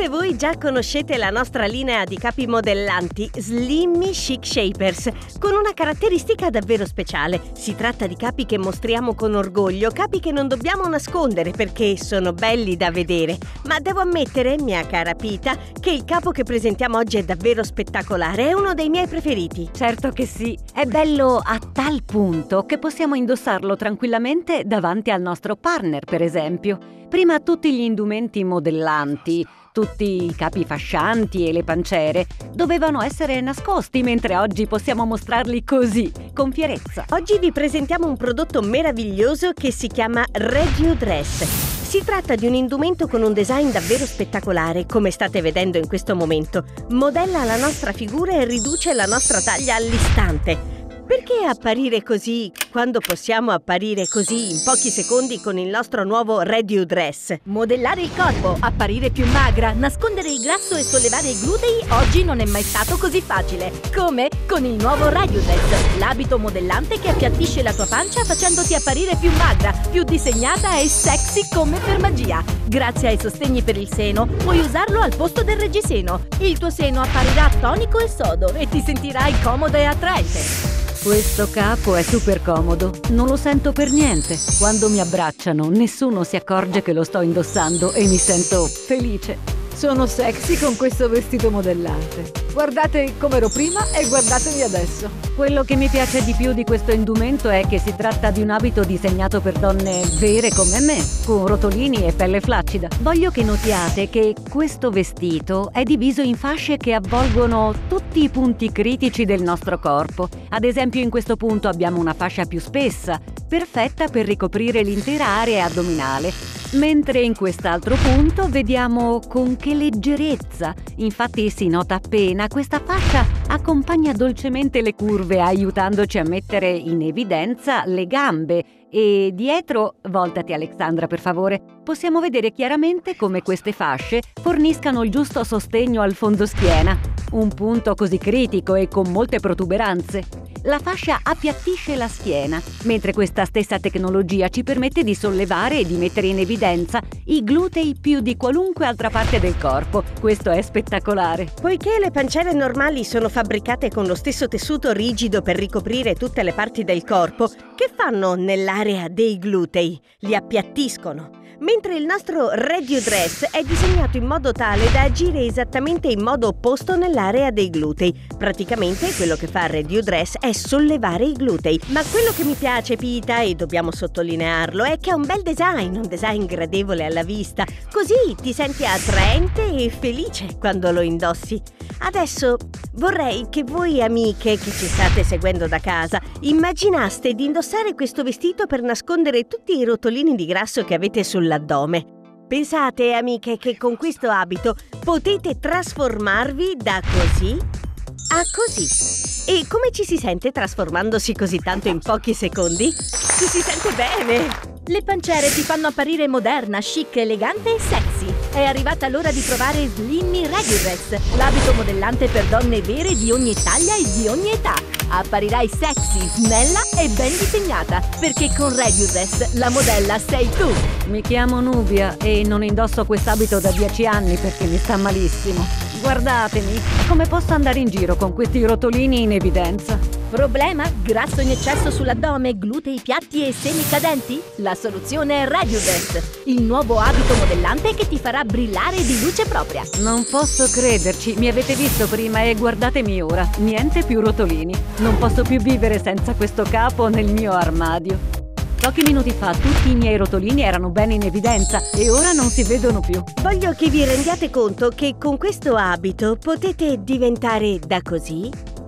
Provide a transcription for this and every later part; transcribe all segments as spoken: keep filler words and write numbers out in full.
Forse voi già conoscete la nostra linea di capi modellanti Slimmy Chic Shapers, con una caratteristica davvero speciale. Si tratta di capi che mostriamo con orgoglio, capi che non dobbiamo nascondere perché sono belli da vedere. Ma devo ammettere, mia cara Pita, che il capo che presentiamo oggi è davvero spettacolare, è uno dei miei preferiti. Certo che sì, è bello a tal punto che possiamo indossarlo tranquillamente davanti al nostro partner, per esempio. Prima tutti gli indumenti modellanti, tutti i capi fascianti e le panciere dovevano essere nascosti, mentre oggi possiamo mostrarli così, con fierezza. Oggi vi presentiamo un prodotto meraviglioso che si chiama Radio Dress. Si tratta di un indumento con un design davvero spettacolare, come state vedendo in questo momento. Modella la nostra figura e riduce la nostra taglia all'istante. Perché apparire così quando possiamo apparire così in pochi secondi con il nostro nuovo Radio Dress? Modellare il corpo, apparire più magra, nascondere il grasso e sollevare i glutei oggi non è mai stato così facile. Come? Con il nuovo Radio Dress, l'abito modellante che appiattisce la tua pancia facendoti apparire più magra, più disegnata e sexy come per magia. Grazie ai sostegni per il seno, puoi usarlo al posto del reggiseno. Il tuo seno apparirà tonico e sodo e ti sentirai comoda e attraente. Questo capo è super comodo, non lo sento per niente. Quando mi abbracciano, nessuno si accorge che lo sto indossando e mi sento felice. Sono sexy con questo vestito modellante. Guardate come ero prima e guardatemi adesso. Quello che mi piace di più di questo indumento è che si tratta di un abito disegnato per donne vere come me, con rotolini e pelle flaccida. Voglio che notiate che questo vestito è diviso in fasce che avvolgono tutti i punti critici del nostro corpo. Ad esempio, in questo punto abbiamo una fascia più spessa, perfetta per ricoprire l'intera area addominale, mentre in quest'altro punto vediamo con che leggerezza. Infatti si nota appena, questa fascia accompagna dolcemente le curve, aiutandoci a mettere in evidenza le gambe. E dietro, voltati Alexandra per favore, possiamo vedere chiaramente come queste fasce forniscano il giusto sostegno al fondoschiena, un punto così critico e con molte protuberanze. La fascia appiattisce la schiena, mentre questa stessa tecnologia ci permette di sollevare e di mettere in evidenza i glutei più di qualunque altra parte del corpo. Questo è spettacolare. Poiché le panciere normali sono fabbricate con lo stesso tessuto rigido per ricoprire tutte le parti del corpo, che fanno nell'area dei glutei? Li appiattiscono. Mentre il nostro Radio Dress è disegnato in modo tale da agire esattamente in modo opposto nell'area dei glutei. Praticamente quello che fa il Radio Dress è sollevare i glutei. Ma quello che mi piace, Pita, e dobbiamo sottolinearlo, è che è un bel design, un design gradevole alla vista. Così ti senti attraente e felice quando lo indossi. Adesso vorrei che voi amiche che ci state seguendo da casa immaginaste di indossare questo vestito per nascondere tutti i rotolini di grasso che avete sull'addome. Pensate, amiche, che con questo abito potete trasformarvi da così a così. E come ci si sente trasformandosi così tanto in pochi secondi? Ci si sente bene! Le panciere ti fanno apparire moderna, chic, elegante e sexy. È arrivata l'ora di provare Slimmy Radio Dress, l'abito modellante per donne vere di ogni taglia e di ogni età. Apparirai sexy, snella e ben disegnata, perché con Radio Dress la modella sei tu. Mi chiamo Nubia e non indosso quest'abito da dieci anni perché mi sta malissimo. Guardatemi, come posso andare in giro con questi rotolini in evidenza? Problema? Grasso in eccesso sull'addome, glutei piatti e seni cadenti? La soluzione è Radio Dress, il nuovo abito modellante che ti farà brillare di luce propria. Non posso crederci, mi avete visto prima e guardatemi ora, niente più rotolini. Non posso più vivere senza questo capo nel mio armadio. Pochi minuti fa tutti i miei rotolini erano bene in evidenza e ora non si vedono più. Voglio che vi rendiate conto che con questo abito potete diventare da così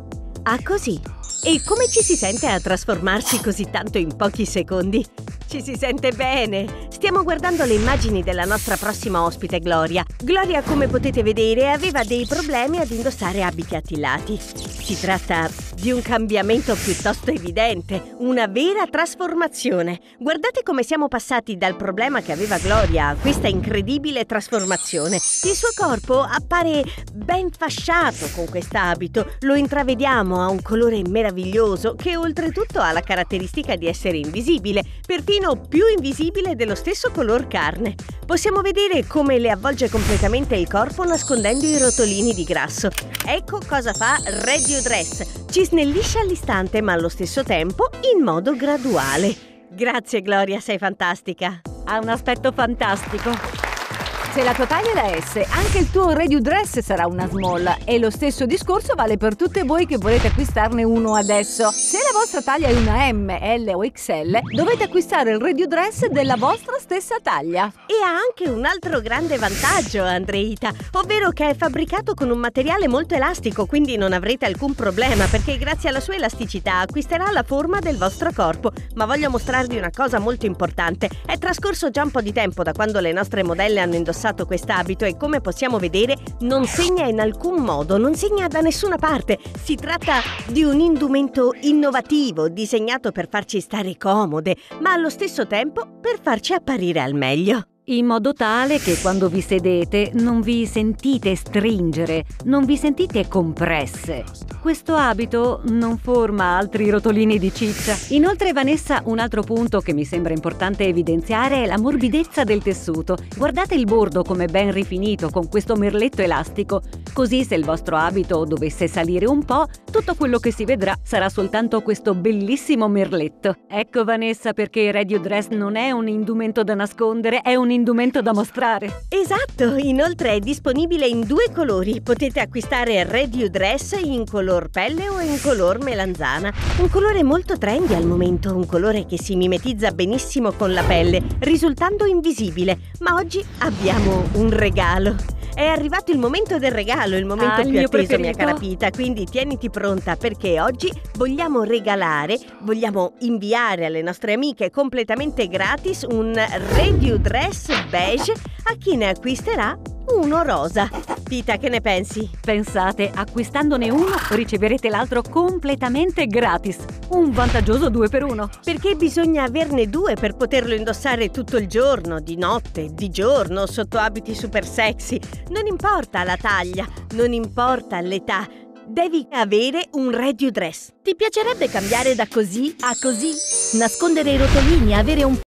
a così. E come ci si sente a trasformarsi così tanto in pochi secondi? Ci si sente bene! Stiamo guardando le immagini della nostra prossima ospite, Gloria. Gloria, come potete vedere, aveva dei problemi ad indossare abiti attillati. Si tratta di un cambiamento piuttosto evidente, una vera trasformazione. Guardate come siamo passati dal problema che aveva Gloria a questa incredibile trasformazione. Il suo corpo appare ben fasciato con quest'abito, lo intravediamo, ha un colore meraviglioso che oltretutto ha la caratteristica di essere invisibile, perfino più invisibile dello stesso color carne. Possiamo vedere come le avvolge completamente il corpo nascondendo i rotolini di grasso. Ecco cosa fa Radio Dress. Ci snellisce all'istante ma allo stesso tempo in modo graduale. Grazie Gloria, sei fantastica. Ha un aspetto fantastico. Se la tua taglia è la S, anche il tuo Radio Dress sarà una small e lo stesso discorso vale per tutte voi che volete acquistarne uno adesso. Se la vostra taglia è una M, L o X L, dovete acquistare il Radio Dress della vostra stessa taglia. E ha anche un altro grande vantaggio, Andreita, ovvero che è fabbricato con un materiale molto elastico, quindi non avrete alcun problema perché grazie alla sua elasticità acquisterà la forma del vostro corpo. Ma voglio mostrarvi una cosa molto importante. È trascorso già un po' di tempo da quando le nostre modelle hanno indossato quest'abito e come possiamo vedere non segna in alcun modo, non segna da nessuna parte. Si tratta di un indumento innovativo, disegnato per farci stare comode, ma allo stesso tempo per farci apparire al meglio. In modo tale che quando vi sedete non vi sentite stringere, non vi sentite compresse. Questo abito non forma altri rotolini di ciccia. Inoltre, Vanessa, un altro punto che mi sembra importante evidenziare è la morbidezza del tessuto. Guardate il bordo come ben rifinito con questo merletto elastico. Così se il vostro abito dovesse salire un po', tutto quello che si vedrà sarà soltanto questo bellissimo merletto. Ecco Vanessa perché Radio Dress non è un indumento da nascondere, è un indumento da mostrare. Esatto, inoltre è disponibile in due colori. Potete acquistare Radio Dress in color pelle o in color melanzana. Un colore molto trendy al momento, un colore che si mimetizza benissimo con la pelle, risultando invisibile. Ma oggi abbiamo un regalo. È arrivato il momento del regalo, il momento Ah, il più mio atteso, preferito. mia cara Pita, quindi tieniti pronta perché oggi vogliamo regalare, vogliamo inviare alle nostre amiche completamente gratis un Radio Dress beige a chi ne acquisterà uno rosa. Pita, che ne pensi? Pensate, acquistandone uno riceverete l'altro completamente gratis. Un vantaggioso due per uno. Perché bisogna averne due per poterlo indossare tutto il giorno, di notte, di giorno, sotto abiti super sexy. Non importa la taglia, non importa l'età, devi avere un Radio Dress. Ti piacerebbe cambiare da così a così? Nascondere i rotolini, avere un